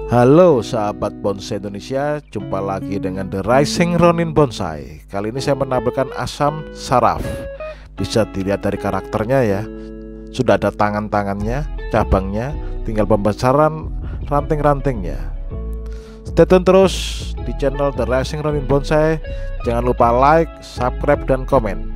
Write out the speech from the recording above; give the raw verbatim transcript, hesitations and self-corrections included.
Halo sahabat bonsai Indonesia, jumpa lagi dengan The Rising Ronin Bonsai. Kali ini saya menampilkan asam saraf. Bisa dilihat dari karakternya ya. Sudah ada tangan-tangannya, cabangnya, tinggal pembesaran ranting-rantingnya. Stay tune terus di channel The Rising Ronin Bonsai. Jangan lupa like, subscribe, dan komen.